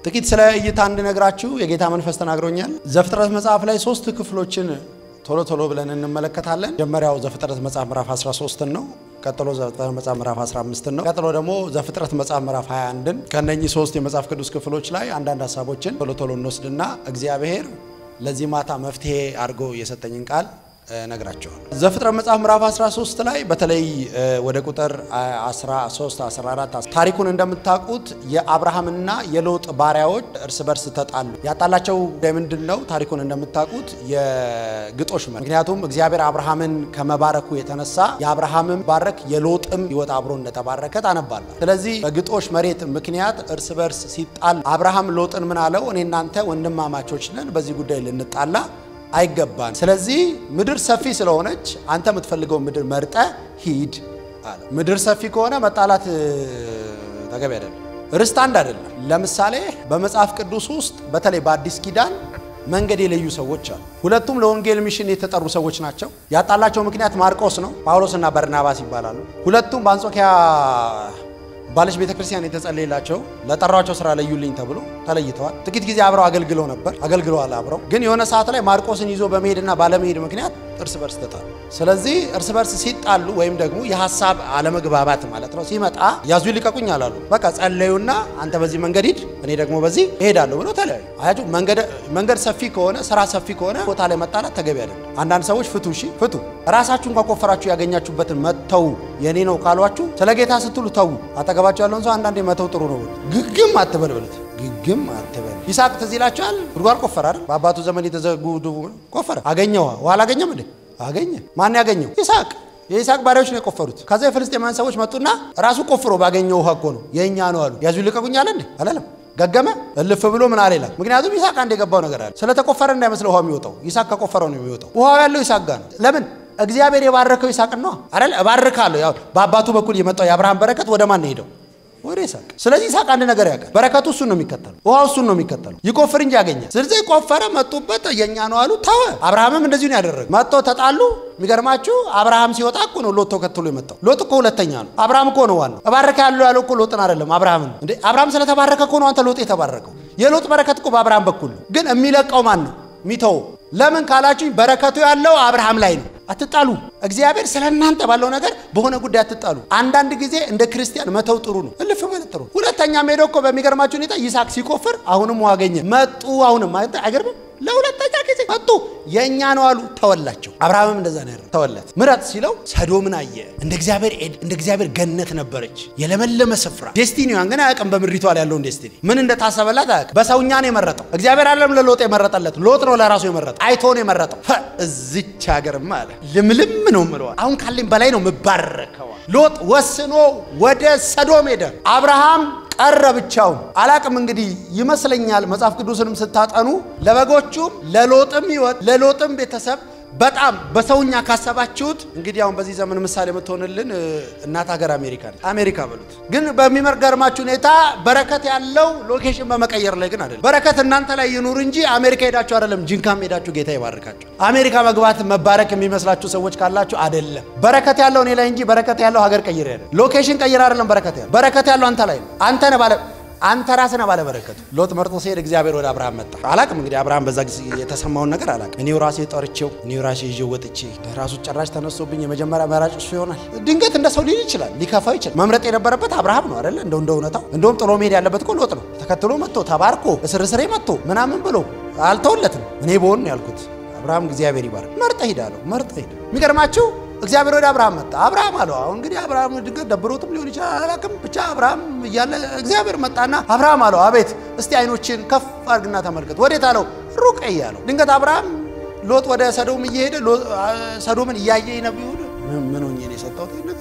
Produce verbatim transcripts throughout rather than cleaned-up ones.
ጥቂት ስለ እይታ እንድነግራችሁ የጌታ መንፈስ ተናግሮኛል። ዘፍጥረት መጽሐፍ ላይ ሶስት ክፍሎችን ቶሎ ቶሎ ብለን እንመለከታለን። መጀመሪያው ዘፍጥረት መጽሐፍ ምዕራፍ አስራ ሶስት ነው። ቀጥሎ ዘፍጥረት መጽሐፍ ምዕራፍ አስራ አምስት ነው። ቀጥሎ ደግሞ ዘፍጥረት መጽሐፍ ምዕራፍ ሃያ አንድ ከነኚህ ሶስት የመጽሐፍ ቅዱስ ክፍሎች ላይ አንዳንድ ሐሳቦችን ቶሎ ቶሎ እንወስድና እግዚአብሔር ለዚህ ማታ መፍትሄ አድርጎ የሰጠኝን ቃል ነግራቸዋለሁ። ዘፍጥረት መጽሐፍ ምዕራፍ አስራ ሶስት ላይ በተለይ ወደ ቁጥር አስራ ሶስት አስራ አራት ታሪኩን እንደምታውቁት የአብርሃምና የሎጥ ባሪያዎች እርስ በርስ ተጣሉ። ያጣላቸው ምንድነው? ታሪኩን እንደምታውቁት የግጦሽ መሬት። ምክንያቱም እግዚአብሔር አብርሃምን ከመባረኩ የተነሳ የአብርሃምም ባረክ የሎጥም ሕይወት አብሮ እንደተባረከ ታነባላ። ስለዚህ በግጦሽ መሬት ምክንያት እርስ በርስ ሲጣል አብርሃም ሎጥን ምን አለው? እኔ እናንተ ወንድማማቾች ነን፣ በዚህ ጉዳይ ልንጣላ አይገባን። ስለዚህ ምድር ሰፊ ስለሆነች አንተ የምትፈልገው ምድር መርጠ ሂድ አለ። ምድር ሰፊ ከሆነ መጣላት ተገቢ አይደለም፣ ርስት አንድ አይደለም። ለምሳሌ በመጽሐፍ ቅዱስ ውስጥ በተለይ በአዲስ ኪዳን መንገድ የለዩ ሰዎች አሉ። ሁለቱም ለወንጌል ሚሽን የተጠሩ ሰዎች ናቸው። ያጣላቸው ምክንያት ማርቆስ ነው። ጳውሎስና በርናባስ ይባላሉ። ሁለቱም በአንጾኪያ ባለሽ ቤተክርስቲያን የተጸለየላቸው ለጠራቸው ስራ ለዩልኝ ተብሎ ተለይተዋል። ጥቂት ጊዜ አብረው አገልግለው ነበር አገልግለዋል አብረው። ግን የሆነ ሰዓት ላይ ማርቆስን ይዞ በመሄድና ባለመሄድ ምክንያት እርስ በርስ ተጣሉ። ስለዚህ እርስ በርስ ሲጣሉ ወይም ደግሞ የሐሳብ አለመግባባት ማለት ነው ሲመጣ ያዙ ይልቀቁኝ አላሉ። በቃ ጸለዩና አንተ በዚህ መንገድ ሂድ እኔ ደግሞ በዚህ እሄዳለሁ ብለው ተለያዩ። አያችሁ፣ መንገድ መንገድ ሰፊ ከሆነ ስራ ሰፊ ከሆነ ቦታ ላይ መጣላት ተገቢ አይደለም። አንዳንድ ሰዎች ፍቱ፣ እሺ ፍቱ። ራሳችሁን ከቆፈራችሁ ያገኛችሁበትን መተው የኔ ነው ካሏችሁ ስለ ጌታ ስትሉ ተው። አጠገባችሁ ያለውን ሰው አንዳንዴ መተው ጥሩ ነው። ግግም አትበል ብለት ግግም አትበል። ይስሐቅ ትዝ ይላችኋል? ጉድጓድ ቆፈረ አይደል? በአባቱ ዘመን የተዘጉ ቆፈረ። አገኘው? ውሃ አላገኘም እንዴ? አገኘ። ማን ያገኘው? ይስሐቅ። የይስሐቅ ባሪያዎች ነው የቆፈሩት። ከዛ የፍልስጤማውያን ሰዎች መጡና ራሱ ቆፍሮ ባገኘው ውሃ እኮ ነው የኛ ነው አሉ። ያዙ ይልቀቁኝ አለ እንዴ? አላለም። ገገመ እልፍ ብሎ ምን አለ ይላል። ምክንያቱም ይስሐቅ አንድ የገባው ነገር አለ። ስለተቆፈረ እንዳይመስለው ውሃ የሚወጣው ይስሐቅ ከቆፈረው ነው የሚወጣው። ውሃው ያለው ይስሐቅ ጋር ነው። ለምን? እግዚአብሔር የባረከው ይስሐቅ ነው አይደል? እባርካለሁ። ያው በአባቱ በኩል የመጣው የአብርሃም በረከት ወደ ማን ሄደው? ወደ ይስሐቅ። ስለዚህ ይስሐቅ አንድ ነገር ያውቃል። በረከቱ እሱን ነው የሚከተለው፣ ውሃው እሱን ነው የሚከተለው። ይቆፍር እንጂ ያገኛል። ስለዚህ ቆፈረ፣ መጡበት፣ የኛ ነው አሉ፣ ተወ። አብርሃምም እንደዚሁ ነው ያደረገው። መጥቶ ተጣሉ። የሚገርማችሁ አብርሃም ሲወጣ እኮ ነው ሎጥ ተከትሎ የመጣው። ሎጥ እኮ ሁለተኛ ነው፣ አብርሃም እኮ ነው ዋናው። እባረከ ያለው ያለው እኮ ሎጥን አይደለም አብርሃምን። እንዴ አብርሃም ስለተባረከ እኮ ነው አንተ ሎጥ የተባረከው። የሎጥ በረከት እኮ በአብርሃም በኩል ነው። ግን የሚለቀው ማን ነው? ሚተው። ለምን ካላችሁ በረከቱ ያለው አብርሃም ላይ ነው። አትጣሉ። እግዚአብሔር ስለናንተ ባለው ነገር በሆነ ጉዳይ አትጣሉ። አንዳንድ ጊዜ እንደ ክርስቲያን መተው ጥሩ ነው፣ እልፍ ማለት ጥሩ። ሁለተኛ ሄዶ እኮ በሚገርማችሁ ሁኔታ ይስሐቅ ሲቆፍር አሁንም ውሃ አገኘ። መጡ። አሁንም ማለት አይገርምም? ለሁለተኛ ጊዜ መጡ። የኛ ነው አሉ፣ ተወላቸው። አብርሃምም እንደዛ ነው ያደረገው፣ ተወለት። ምራት ሲለው ሰዶምን አየ። እንደ እግዚአብሔር እንደ እግዚአብሔር ገነት ነበረች፣ የለመለመ ስፍራ። ዴስቲኒዋን ግን አያውቅም። በምድሪቷ ላይ ያለውን ዴስቲኒ ምን እንደታሰበላት አያውቅም። በሰውኛ ነው የመረጠው። እግዚአብሔር አይደለም ለሎጥ የመረጠለት፣ ሎጥ ነው ለራሱ የመረጠው። አይቶ ነው የመረጠው። እዚች ሀገርማ አለ ልምልም ነው ምለዋል። አሁን ካለኝ በላይ ነው መባረከው። ሎጥ ወስኖ ወደ ሰዶም ሄደ። አብርሃም ቀረ ብቻውን። አላቅም እንግዲህ ይመስለኛል መጽሐፍ ቅዱስንም ስታጠኑ ለበጎቹም ለሎጥም ይወት ለሎጥም ቤተሰብ በጣም በሰውኛ ካሰባችሁት እንግዲህ አሁን በዚህ ዘመን ምሳሌ የምትሆንልን እናት ሀገር አሜሪካ ነው። አሜሪካ በሉት። ግን በሚመርገርማችሁ ሁኔታ በረከት ያለው ሎኬሽን በመቀየር ላይ ግን አይደለም። በረከት እናንተ ላይ ይኑር እንጂ አሜሪካ ሄዳችሁ አይደለም ጂንካም ሄዳችሁ ጌታ ይባርካችሁ። አሜሪካ መግባት መባረክ የሚመስላችሁ ሰዎች ካላችሁ አይደለም። በረከት ያለው እኔ ላይ እንጂ በረከት ያለው ሀገር ቀይር አይደለም። ሎኬሽን ቀይር አይደለም። በረከት ያለው በረከት ያለው አንተ ላይ ነው። አንተ ነህ ባለ አንተ ራስህ ነህ ባለ በረከቱ። ሎጥ መርጦ ሲሄድ እግዚአብሔር ወደ አብርሃም መጣ። አላቅም እንግዲህ አብርሃም በዛ ጊዜ የተሰማውን ነገር አላቅም። እኔው ራሴ ጠርቼው እኔው ራሴ ይዤው ወጥቼ ራሱ ጭራሽ ተነስቶብኝ የመጀመሪያ መራጭ እሱ ይሆናል። ድንገት እንደ ሰው ሊል ይችላል፣ ሊከፋው ይችላል። መምረጥ የነበረበት አብርሃም ነው አይደል? እንደው እንደው እውነታው እንደውም ጥሎ መሄድ ያለበት እኮ ሎጥ ነው። ተከትሎ መጥቶ ተባርኮ እስርስሬ መጥቶ ምናምን ብሎ አልተወለትም። እኔ በሆን ያልኩት አብርሃም እግዚአብሔር ይባርክ መርጠህ ሄዳለሁ መርጠህ ሄደ። የሚገርማችሁ እግዚአብሔር ወደ አብርሃም መጣ። አብርሃም አለው አሁን እንግዲህ አብርሃም ድንገት ደብሮትም ሊሆን ይችላል አላቅም። ብቻ አብርሃም እያለ እግዚአብሔር መጣና አብርሃም አለው አቤት፣ እስቲ አይኖችን ከፍ አድርግና ተመልከት። ወዴት አለው? ሩቅ እያለው። ድንገት አብርሃም ሎጥ ወደ ሰዶም እየሄደ ሰዶምን እያየ ነብዩ ምን ሆኜ ነው የሰጠሁት ነገር?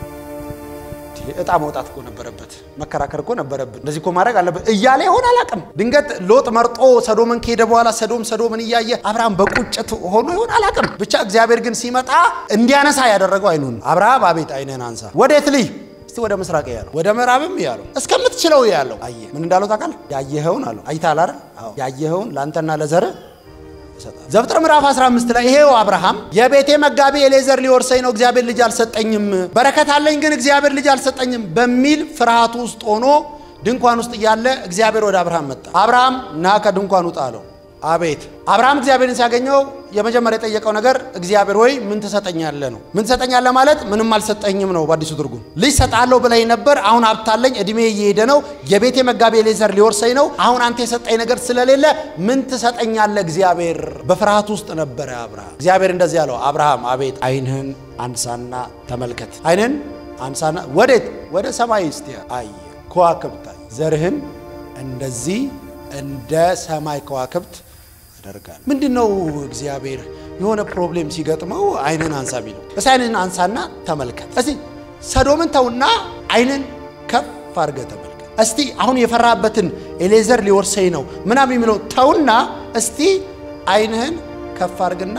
እጣ መውጣት እኮ ነበረበት፣ መከራከር እኮ ነበረበት። እንደዚህ እኮ ማድረግ አለበት እያለ ይሆን አላቅም። ድንገት ሎጥ መርጦ ሰዶምን ከሄደ በኋላ ሰዶም ሰዶምን እያየ አብርሃም በቁጭት ሆኖ ይሆን አላቅም። ብቻ እግዚአብሔር ግን ሲመጣ እንዲያነሳ ያደረገው አይኑን። አብርሃም አቤት አይነን አንሳ። ወዴት ልይ? እስቲ ወደ ምስራቅ ያለው ወደ ምዕራብም ያለው እስከምትችለው ያለው አየ። ምን እንዳለው ታውቃለህ? ያየኸውን አለው። አይታል አይደል? አዎ ያየኸውን ላንተና ለዘር ዘፍጥረት ምዕራፍ አስራ አምስት ላይ ይሄው አብርሃም የቤቴ መጋቢ ኤሌዘር ሊወርሰኝ ነው እግዚአብሔር ልጅ አልሰጠኝም፣ በረከት አለኝ ግን እግዚአብሔር ልጅ አልሰጠኝም በሚል ፍርሃት ውስጥ ሆኖ ድንኳን ውስጥ ያለ እግዚአብሔር ወደ አብርሃም መጣ አብርሃም ና ከድንኳን ውጣ አለው አቤት አብርሃም እግዚአብሔርን ሲያገኘው የመጀመሪያ የጠየቀው ነገር እግዚአብሔር ሆይ ምን ትሰጠኛለህ ነው ምን ትሰጠኛለህ ማለት ምንም አልሰጠኝም ነው በአዲሱ ትርጉም ልጅ ሰጣለሁ ብለኝ ነበር አሁን ሀብታለኝ እድሜ እየሄደ ነው የቤቴ መጋቢ ኤሌዘር ሊወርሰኝ ነው አሁን አንተ የሰጠኝ ነገር ስለሌለ ምን ትሰጠኛለህ እግዚአብሔር በፍርሃት ውስጥ ነበር አብርሃም እግዚአብሔር እንደዚህ ያለው አብርሃም አቤት አይንህን አንሳና ተመልከት አይንህን አንሳና ወዴት ወደ ሰማይ እስቲ አይ ከዋክብት ዘርህን እንደዚህ እንደ ሰማይ ከዋክብት አደርጋለሁ ምንድነው እግዚአብሔር የሆነ ፕሮብሌም ሲገጥመው አይንን አንሳ ቢለው እሺ አይንን አንሳና ተመልከት እስቲ ሰዶምን ተውና አይንን ከፍ አድርገህ ተመልከት እስቲ አሁን የፈራበትን ኤሌዘር ሊወርሰኝ ነው ምናምን የሚለው ተውና እስቲ አይንህን ከፍ አድርግና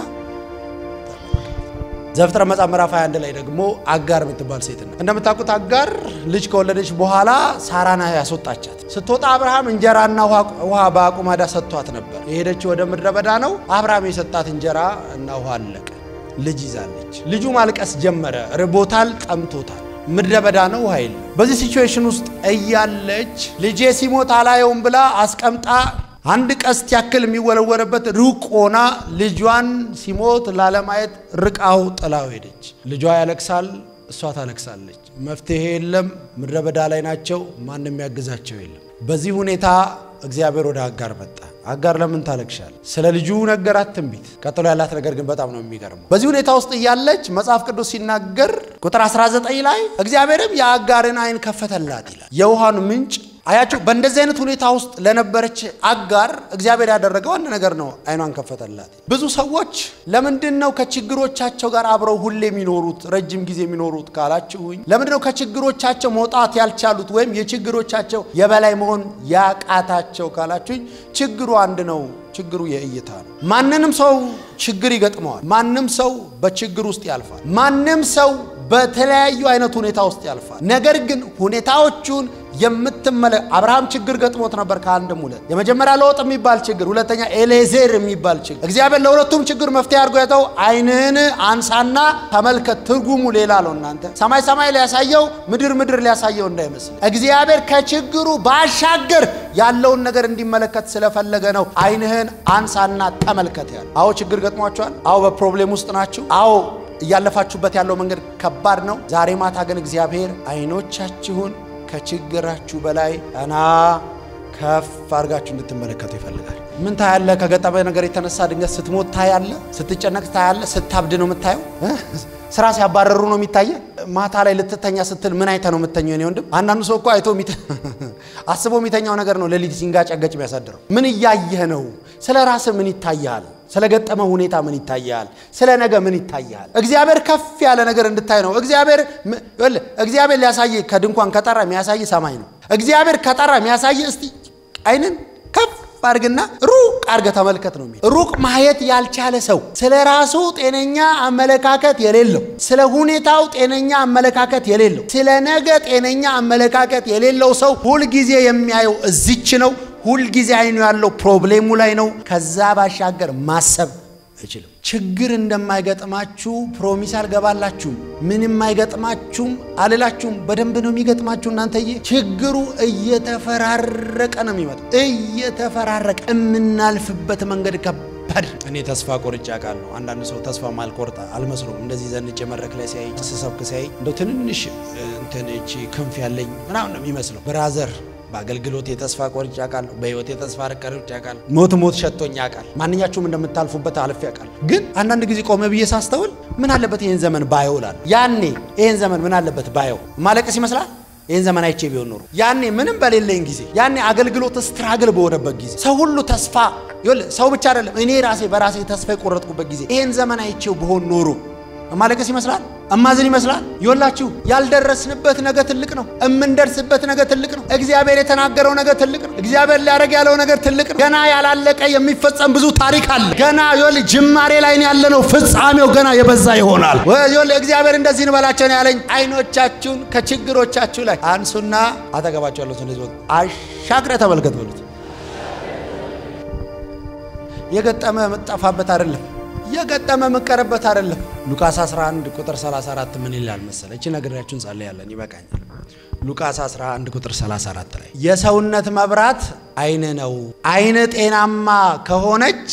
ዘፍጥረት መጽሐፍ ምዕራፍ ሃያ አንድ ላይ ደግሞ አጋር የምትባል ሴት ነው እንደምታውቁት አጋር ልጅ ከወለደች በኋላ ሳራና ያስወጣቻት ስትወጣ አብርሃም እንጀራና ውሃ በአቁማዳ ሰጥቷት ነበር የሄደች ወደ ምድረ በዳ ነው አብርሃም የሰጣት እንጀራ እና ውሃ አለቀ ልጅ ይዛለች ልጁ ማልቀስ ጀመረ ርቦታል ጠምቶታል ምድረ በዳ ነው ውሃ የለም በዚህ ሲቹዌሽን ውስጥ እያለች ልጄ ሲሞት አላየውም ብላ አስቀምጣ አንድ ቀስት ያክል የሚወለወለበት ሩቅ ሆና ልጇን ሲሞት ላለማየት ርቃው ጥላው ሄደች ልጇ ያለቅሳል እሷ ታለቅሳለች መፍትሄ የለም ምድረ በዳ ላይ ናቸው ማንንም ያግዛቸው የለም በዚህ ሁኔታ እግዚአብሔር ወደ አጋር መጣ አጋር ለምን ታለቅሻል ስለ ልጁ ነገራት ትንቢት ቀጥሎ ያላት ነገር ግን በጣም ነው የሚገርመው በዚህ ሁኔታ ውስጥ ያለች መጽሐፍ ቅዱስ ሲናገር ቁጥር አስራ ዘጠኝ ላይ እግዚአብሔርም የአጋርን አይን ከፈተላት ይላል የውሃን ምንጭ አያችሁ በእንደዚህ አይነት ሁኔታ ውስጥ ለነበረች አጋር እግዚአብሔር ያደረገው አንድ ነገር ነው አይኗን ከፈተላት ብዙ ሰዎች ለምንድነው ከችግሮቻቸው ጋር አብረው ሁሌ የሚኖሩት ረጅም ጊዜ የሚኖሩት ካላችሁኝ ለምንድነው ከችግሮቻቸው መውጣት ያልቻሉት ወይም የችግሮቻቸው የበላይ መሆን ያቃታቸው ካላችሁኝ ችግሩ አንድ ነው ችግሩ የእይታ ነው ማንንም ሰው ችግር ይገጥመዋል ማንንም ሰው በችግር ውስጥ ያልፋል ማንንም ሰው በተለያዩ አይነት ሁኔታ ውስጥ ያልፋል ነገር ግን ሁኔታዎቹን የምትመለ አብርሃም ችግር ገጥሞት ነበር ከአንድም ሁለት የመጀመሪያ ለውጥ የሚባል ችግር ሁለተኛ ኤሌዘር የሚባል ችግር እግዚአብሔር ለሁለቱም ችግር መፍትሄ አድርጎ ያተው አይንህን አንሳና ተመልከት ትርጉሙ ሌላ ነው እናንተ ሰማይ ሰማይ ሊያሳየው ምድር ምድር ሊያሳየው እንዳይመስል እግዚአብሔር ከችግሩ ባሻገር ያለውን ነገር እንዲመለከት ስለፈለገ ነው አይንህን አንሳና ተመልከት ያለው አዎ ችግር ገጥሟቸዋል አዎ በፕሮብሌም ውስጥ ናችሁ አዎ ያለፋችሁበት ያለው መንገድ ከባድ ነው ዛሬ ማታ ግን እግዚአብሔር አይኖቻችሁን ከችግራችሁ በላይ አና ከፍ አርጋችሁ እንድትመለከቱ ይፈልጋል ምን ታያለ ከገጠመ ነገር የተነሳ ድንገት ስትሞት ታያለ ስትጨነቅ ታያለ ስታብድ ነው የምታየው ስራ ሲያባረሩ ነው የሚታየ ማታ ላይ ልትተኛ ስትል ምን አይተ ነው የምትተኛው እኔ ወንድም አንዳንዱ ሰው እኮ አይቶ ሚተ አስቦ የሚተኛው ነገር ነው ለሊት ሲንጋጨገጭ የሚያሳድረው ምን ያያየ ነው ስለ ራስ ምን ይታያል ስለ ገጠመ ሁኔታ ምን ይታያል ስለ ነገ ምን ይታያል እግዚአብሔር ከፍ ያለ ነገር እንድታይ ነው እግዚአብሔር እግዚአብሔር ሊያሳይ ከድንኳን ከጠራ የሚያሳይ ሰማይ ነው እግዚአብሔር ከጠራ የሚያሳይ እስቲ አይንን ከፍ አርግና ሩቅ አርገ ተመልከት ነው የሚል ሩቅ ማየት ያልቻለ ሰው ስለ ራሱ ጤነኛ አመለካከት የሌለው ስለ ሁኔታው ጤነኛ አመለካከት የሌለው ስለ ነገ ጤነኛ አመለካከት የሌለው ሰው ሁሉ ጊዜ የሚያየው እዚች ነው ሁሉ ጊዜ አይኑ ያለው ፕሮብሌሙ ላይ ነው ከዛ ባሻገር ማሰብ አይችልም ችግር እንደማይገጥማችሁ ፕሮሚስ አልገባላችሁም ምንም አይገጥማችሁም አልላችሁም በደንብ ነው የሚገጥማችሁ እናንተዬ ችግሩ እየተፈራረቀ ነው የሚመጣው እየተፈራረቀ እምናልፍበት መንገድ ከባድ እኔ ተስፋ ቆርጬ አቃለሁ አንዳንድ ሰው ተስፋ ማልቆርጣ አልመስሎም እንደዚህ ዘንጬ መድረክ ላይ ሲያይ ተሰብክ ሲያይ እንደው ትንንሽ እንትን እቺ ክንፍ ያለኝ ምናምን ነው የሚመስለው ብራዘር በአገልግሎት የተስፋ ቆርጬ አቃለሁ በህይወት የተስፋ ቆርጬ አቃለሁ ሞት ሞት ሸቶኛ አቃል ማንኛችሁም እንደምታልፉበት አልፍ ያቃል ግን አንዳንድ ጊዜ ቆመ ብዬ ሳስተውል ምን አለበት ይሄን ዘመን ባይውላል ያኔ ይሄን ዘመን ምን አለበት ባይው ማለቀስ ይመስላል ይሄን ዘመን አይቼ ቢሆን ኖሮ ያኔ ምንም በሌለኝ ጊዜ ያኔ አገልግሎት ስትራግል በወደበት ጊዜ ሰው ሁሉ ተስፋ ይል ሰው ብቻ አይደለም እኔ ራሴ በራሴ ተስፋ ቆረጥኩበት ጊዜ ይሄን ዘመን አይቼው ቢሆን ኖሮ ማለቀስ ይመስላል አማዝን ይመስላል ይወላችሁ ያልደረስንበት ነገር ትልቅ ነው እምንደርስበት ነገር ትልቅ ነው እግዚአብሔር የተናገረው ነገር ትልቅ ነው እግዚአብሔር ሊያረግ ያለው ነገር ትልቅ ነው ገና ያላለቀ የሚፈጸም ብዙ ታሪክ አለ ገና ይወል ጅማሬ ላይ ያለነው ፍጻሜው ገና የበዛ ይሆናል ይወል እግዚአብሔር እንደዚህ እንበላቸው ነው ያለኝ አይኖቻችሁን ከችግሮቻችሁ ላይ አንሱና አጠገባችሁ ያለው እንደዚህ አሻግረ ተመልከቱ ብሉት የገጠመ መጣፋበት አይደለም የገጠመ መቀረበት አይደለም ሉቃስ አስራ አንድ ቁጥር ሰላሳ አራት ምን ይላል መሰለህ እቺ ነገራችሁን ጸልያለን ይበቃኛል ሉቃስ አስራ አንድ ቁጥር ሰላሳ አራት ላይ የሰውነት መብራት አይነ ነው አይነ ጤናማ ከሆነች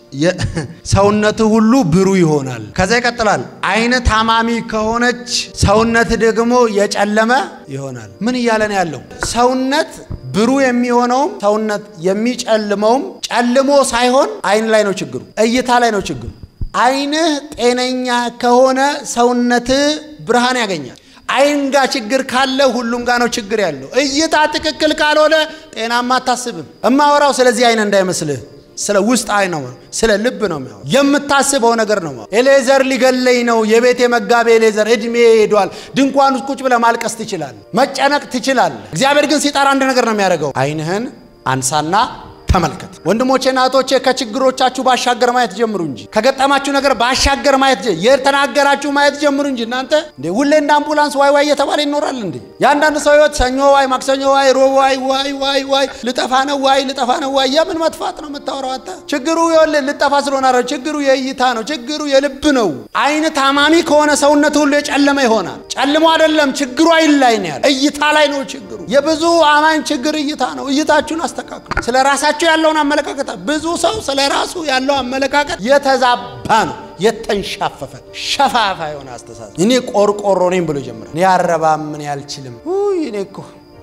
ሰውነት ሁሉ ብሩ ይሆናል ከዛ ይቀጥላል አይነ ታማሚ ከሆነች ሰውነት ደግሞ የጨለመ ይሆናል ምን ይያለን ያለው ሰውነት ብሩ የሚሆነው ሰውነት የሚጨልመው ጨልሞ ሳይሆን አይን ላይ ነው ችግሩ እይታ ላይ ነው ችግሩ አይን ጤነኛ ከሆነ ሰውነት ብርሃን ያገኛል አይን ጋር ችግር ካለ ሁሉም ጋር ነው ችግር ያለው እይታ ትክክል ካልሆነ ጤናማ አታስብም እማወራው ስለዚህ አይን እንዳይመስልህ ስለ ውስጥ አይን ነው ስለ ልብ ነው የሚያወራው የምታስበው ነገር ነው ኤሌዘር ሊገለይ ነው የቤቴ መጋቤ ኤሌዘር እድሜ ሄዷል ድንኳን ውስጥ ቁጭ ብለህ ማልቀስ ትችላለህ መጨነቅ ትችላለህ እግዚአብሔር ግን ሲጣራ አንድ ነገር ነው የሚያደርገው አይንህን አንሳና ተመልከት ወንድሞቼና እህቶቼ ከችግሮቻችሁ ባሻገር ማየት ጀምሩ እንጂ ከገጠማችሁ ነገር ባሻገር ማየት የተናገራችሁ ማየት ጀምሩ እንጂ እናንተ እንዴ ሁሌ እንደ አምቡላንስ ዋይ ዋይ እየተባለ ይኖራል እንዴ ያንዳንድ ሰው ህይወት ሰኞ ዋይ ማክሰኞ ዋይ ሮብ ዋይ ዋይ ዋይ ዋይ ልጠፋ ነው ዋይ ልጠፋ ነው ዋይ የምን መጥፋት ነው የምታወራው አንተ ችግሩ ይኸውልህ ልጠፋ ስለሆነ አይደል ችግሩ የእይታ ነው ችግሩ የልብ ነው አይን ታማሚ ከሆነ ሰውነት ሁሉ የጨለመ ይሆናል ጨልሞ አይደለም ችግሩ አይን ላይ ነው ያለው እይታ ላይ ነው ችግሩ የብዙ አማኝ ችግር እይታ ነው እይታችሁን አስተካክሉ ስለራሳችሁ ያለውን አመለካከት ብዙ ሰው ስለራሱ ያለው አመለካከት የተዛባ ነው የተንሻፈፈ ሸፋፋ የሆነ አስተሳሰብ እኔ ቆርቆሮ ነኝ ብሎ ጀምራ እኔ አረባም ምን ያልችልም ውይ እኔ እኮ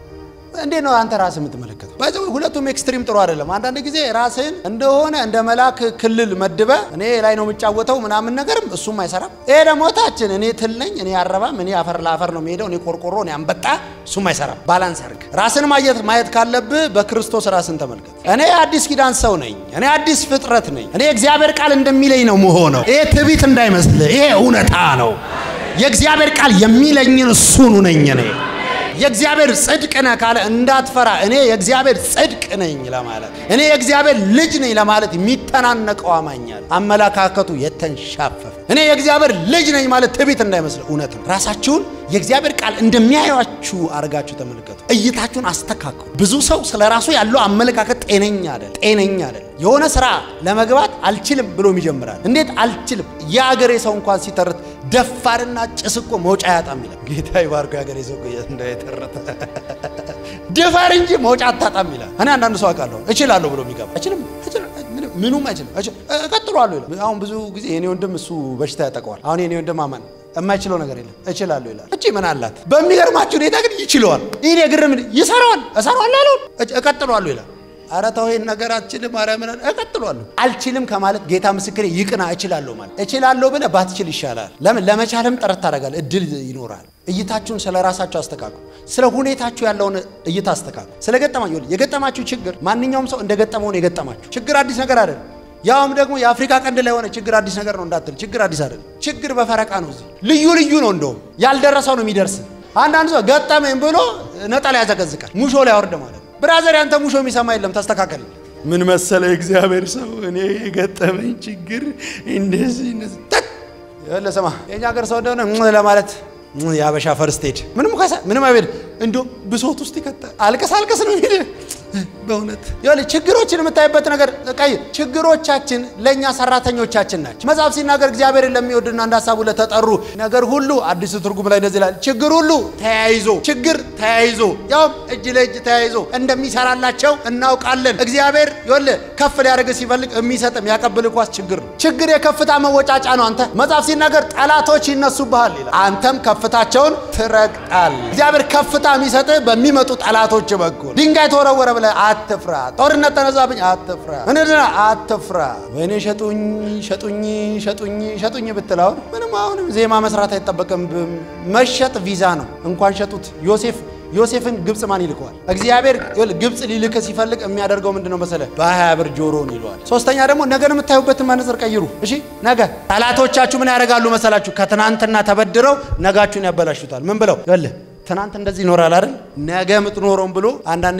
እንዴ ነው አንተ ራስህ የምትመለከተው ባይዘው ሁለቱም ኤክስትሪም ጥሩ አይደለም አንዳንድ ጊዜ ራስህን እንደሆነ እንደ መላክ ክልል መድበ እኔ ላይ ነው የምጫወተው ምናምን ነገርም እሱም አይሰራም ይሄ ደግሞ ታችን እኔ ትልነኝ እኔ አረባም እኔ አፈር ለአፈር ነው የሚሄደው እኔ ቆርቆሮ እኔ አንበጣ እሱም አይሰራም ባላንስ አድርግ ራስን ማየት ማየት ካለብህ በክርስቶስ ራስን ተመልከት እኔ አዲስ ኪዳን ሰው ነኝ እኔ አዲስ ፍጥረት ነኝ እኔ እግዚአብሔር ቃል እንደሚለኝ ነው መሆነው ይሄ ትቢት እንዳይመስል ይሄ እውነታ ነው የእግዚአብሔር ቃል የሚለኝን እሱኑ ነኝ እኔ የእግዚአብሔር ጽድቅ ነህ ካለ እንዳትፈራ እኔ የእግዚአብሔር ጽድቅ ነኝ ለማለት እኔ የእግዚአብሔር ልጅ ነኝ ለማለት የሚተናነቀው አማኛል አመለካከቱ የተንሻፈፈ እኔ የእግዚአብሔር ልጅ ነኝ ማለት ትቢት እንዳይመስል እውነት ነው ራሳችሁን የእግዚአብሔር ቃል እንደሚያዩአችሁ አርጋችሁ ተመልከቱ እይታችሁን አስተካክሉ ብዙ ሰው ስለራሱ ያለው አመለካከት ጤነኛ አይደል ጤነኛ አይደል የሆነ ስራ ለመግባት አልችልም ብሎ ይጀምራል እንዴት አልችልም ያገሬ ሰው እንኳን ሲተርት ደፋርና ጭስቆ መውጫ ያጣም ይላል ጌታ ይባርኩ ያገሬ ሰው እንዳይተረተ ደፋር እንጂ መውጫ አጣጣም ይላል እኔ አንዳንድ ሰው አውቃለሁ እችላለሁ ብሎ የሚገባ እችልም ምኑም አይችልም እቀጥላለሁ ይላል አሁን ብዙ ጊዜ የኔ ወንድም እሱ በሽታ ያጠቀዋል አሁን የኔ ወንድም አማን የማይችለው ነገር የለም እችላለሁ ይላል እቺ ምን አላት በሚገርማችሁ ሁኔታ ግን ይችላል ይሄ ግርም ይሰራዋል እሰራዋለሁ አለው እቀጥላለሁ ይላል አራታው ይሄን ነገር አትችልም ማርያምን እቀጥላለሁ አልችልም ከማለት ጌታ ምስክሬ ይቅና እችላለሁ ማለት እችላለሁ ብለ ባትችል ይሻላል ለምን ለመቻልም ጥረት ታደርጋለህ እድል ይኖራል እይታችሁን ስለራሳችሁ አስተካክሉ ስለ ሁኔታችሁ ያለውን እይታ አስተካክሉ ስለገጠማችሁ የገጠማችሁ ችግር ማንኛውም ሰው እንደገጠመው ነው የገጠማችሁ ችግር አዲስ ነገር አይደለም ያውም ደግሞ የአፍሪካ ቀንድ ላይ ሆነ ችግር አዲስ ነገር ነው እንዳትል ችግር አዲስ አይደለም ችግር በፈረቃ ነው እዚህ ልዩ ልዩ ነው እንደው ያልደረሰው ነው የሚደርስ አንዳንድ ሰው ገጠመኝ ብሎ ነጠላ ያዘገዝቃል ሙሾ ላይ አወርደ ማለት ብራዘር ያንተ ሙሾ የሚሰማ የለም ተስተካከል ምን መሰለ እግዚአብሔር ሰው እኔ የገጠመኝ ችግር እንደዚህ እንደዚህ ያለ ሰማ የኛ ሀገር ሰው እንደሆነ ለማለት ያበሻ ፈርስት ኤድ ምንም ከሳ ምንም አይበል እንዶ ብሶት ውስጥ ይከታል አልቀስ አልቀስ ነው ይሄ በእውነት ያለ ችግሮችን የምታይበት ነገር ቀይ ችግሮቻችን ለኛ ሰራተኞቻችን ናቸው መጽሐፍ ሲናገር እግዚአብሔር ለሚወድና እንዳሳቡ ለተጠሩ ነገር ሁሉ አዲስ ትርጉም ላይ እንደዚህ ይላል ችግር ሁሉ ተያይዞ ችግር ተያይዞ ያው እጅ ለእጅ ተያይዞ እንደሚሰራላቸው እናውቃለን እግዚአብሔር ይወል ከፍ ሊያደርግ ሲፈልግ የሚሰጥም ያቀብል ኳስ ችግር ችግር የከፍታ መወጫጫ ነው አንተ መጽሐፍ ሲናገር ጠላቶች ይነሱብሃል ይላል አንተም ከፍታቸውን ትረግጣል እግዚአብሔር ከፍታ የሚሰጥ በሚመጡ ጠላቶች በኩል ድንጋይ ተወረወረ አትፍራ ጦርነት ተነዛብኝ አትፍራ ምንድነው አትፍራ ወይኔ ሸጡኝ ሸጡኝ ሸጡኝ ሸጡኝ ብትላው ምንም አሁንም ዜማ መስራት አይተበቀም መሸጥ ቪዛ ነው እንኳን ሸጡት ዮሴፍ ዮሴፍን ግብጽ ማን ይልከዋል እግዚአብሔር ግብጽ ሊልከ ሲፈልግ የሚያደርገው ምንድነው መሰለ በሃያ ብር ጆሮን ይሏል ሶስተኛ ደግሞ ነገን የምታዩበት ማነጽር ቀይሩ እሺ ነገ ጠላቶቻችሁ ምን ያደርጋሉ መሰላችሁ ከትናንትና ተበድረው ነጋችሁን ያበላሹታል ምን ብለው ይወል ትናንት እንደዚህ ይኖራል አይደል ነገ ምጥኖሮም ብሎ አንዳንዴ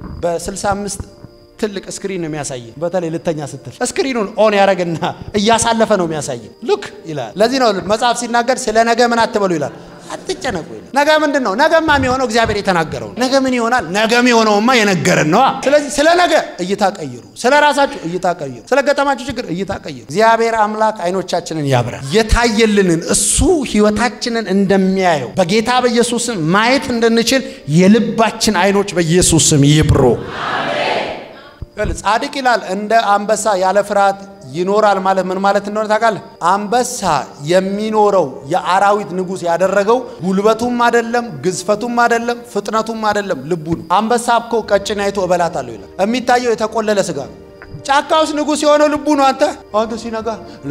በ65 ትልቅ ስክሪን ነው የሚያሳይ በተለይ ልተኛ ስትል ስክሪኑን ኦን ያረጋግና እያሳለፈ ነው የሚያሳይ ሉክ ይላል ለዚህ ነው መጽሐፍ ሲናገር ስለ ነገ ምን አትበሉ ይላል አትጨነቁ ይላል ነገ ምንድነው ነገማ የሚሆነው እግዚአብሔር የተናገረው ነገ ምን ይሆናል ነገም የሆነውማ የነገረን ነው ስለዚህ ስለ ነገ እይታ ቀይሩ ስለ ራሳችሁ እይታ ቀይሩ ስለ ገጠማችሁ ችግር እይታ ቀይሩ እግዚአብሔር አምላክ አይኖቻችንን ያብራ የታየልንን እሱ ህይወታችንን እንደሚያየው በጌታ በኢየሱስ ስም ማየት እንድንችል የልባችን አይኖች በኢየሱስ ስም ይብሩ አሜን ጻድቅ ይላል እንደ አንበሳ ያለ ፍርሃት ይኖራል ማለት ምን ማለት እንደሆነ ታውቃለህ አንበሳ የሚኖረው የአራዊት ንጉስ ያደረገው ጉልበቱም አይደለም ግዝፈቱም አይደለም ፍጥነቱም አይደለም ልቡ ነው አንበሳ እኮ ቀጭን አይቶ እበላታለሁ ይላል የሚታየው የተቆለለ ስጋ ጫካውስ ንጉስ የሆነው ልቡ ነው አንተ አንተ ሲነጋ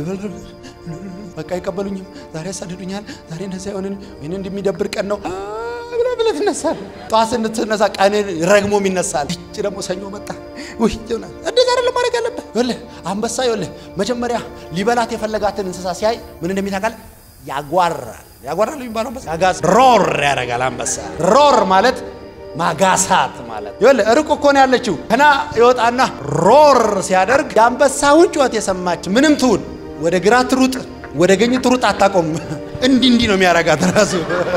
በቃ ይቀበሉኝም ዛሬ ያሳድዱኛል ዛሬ እንደዛ ይሆነን ምን እንደሚደብር ቀን ነው ብለ ብለ ተነሳል ጧስ እንትነሳ ቀን ረግሞ የሚነሳል እቺ ደግሞ ሰኞ መጣ ወይ ይሆናል እንደዛ አይደለም ማድረግ ያለበት ወለ አንበሳ ይወለ መጀመሪያ ሊበላት የፈለጋትን እንስሳ ሲያይ ምን እንደሚታቃል ያጓራል ያጓራል የሚባለው አንበሳ ያጋስ ሮር ያደርጋል አንበሳ ሮር ማለት ማጋሳት ማለት ይወለ ርቆ እኮ ነው ያለችው እና ይወጣና ሮር ሲያደርግ የአንበሳውን ጩኸት የሰማች ምንም ትሁን ወደ ግራ ትሩጥ ወደ ገኝ ትሩጥ አታቆም እንዲ እንዲ ነው የሚያረጋት ራሱ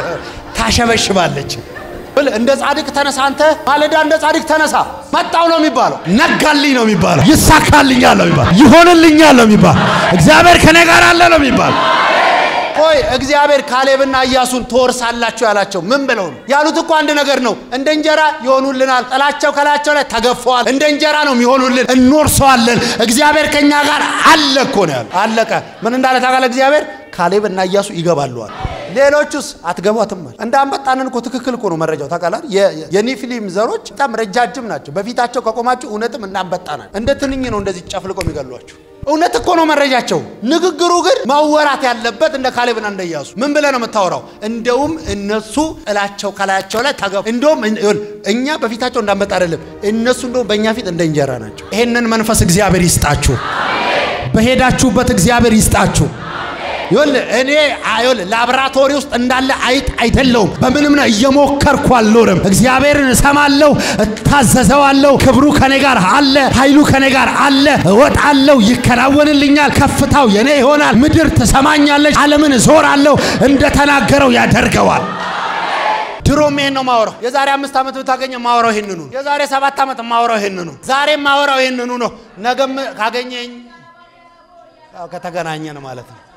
ታሸበሽባለች እንደ ጻድቅ ተነሳ አንተ ማለዳ እንደ ጻድቅ ተነሳ መጣው ነው የሚባለው ነጋልኝ ነው የሚባለው ይሳካልኛል ነው የሚባለው ይሆንልኛል ነው የሚባለው እግዚአብሔር ከኔ ጋር አለ ነው የሚባለው ቆይ እግዚአብሔር ካሌብና ኢያሱን ተወርሳላችሁ ያላቸው ምን ብለው ነው ያሉት እኮ አንድ ነገር ነው እንደ እንጀራ ይሆኑልናል ጥላቸው ከላቸው ላይ ተገፈዋል እንደ እንጀራ ነው የሚሆኑልን እንወርሰዋለን እግዚአብሔር ከኛ ጋር አለ እኮ ነው ያለው አለቀ ምን እንዳለ ታውቃለ እግዚአብሔር ካሌብና ኢያሱ ይገባሉዋል ሌሎቹስ አትገቧትም እንዳንበጣነን እኮ ትክክል እኮ ነው መረጃው ታውቃላል የኒፊሊም ዘሮች በጣም ረጃጅም ናቸው በፊታቸው ከቆማችሁ እውነትም እንዳንበጣናል እንደ ትንኝ ነው እንደዚህ ጨፍልቆ የሚገሏችሁ እውነት እኮ ነው መረጃቸው ንግግሩ ግን ማወራት ያለበት እንደ ካሌብና እንደ ኢያሱ ምን ብለ ነው መታወራው እንደውም እነሱ ጥላቸው ከላያቸው ላይ ታገፉ እንደውም እኛ በፊታቸው እንዳንበጣ አይደለም እነሱ እንደውም በእኛ ፊት እንደ እንጀራ ናቸው ይሄንን መንፈስ እግዚአብሔር ይስጣችሁ አሜን በሄዳችሁበት እግዚአብሔር ይስጣችሁ ይወል እኔ አይወል ላብራቶሪ ውስጥ እንዳለ አይጥ አይደለም በምንም ነው እየሞከርኩ አልኖርም እግዚአብሔርን ሰማለው ታዘዘዋለው ክብሩ ከኔ ጋር አለ ኃይሉ ከኔ ጋር አለ ወጣለው ይከናወንልኛል ከፍታው የኔ ይሆናል ምድር ተሰማኛለች ዓለምን ዞራለው እንደተናገረው ያደርገዋል ድሮም ይሄን ነው ማወራው የዛሬ አምስት አመት ብታገኘ ማወራው ይሄንኑ የዛሬ ሰባት አመት ማወራው ይሄንኑ ዛሬ ማወራው ይሄንኑ ነው ነገም ካገኘኝ ከተገናኘን ማለት ነው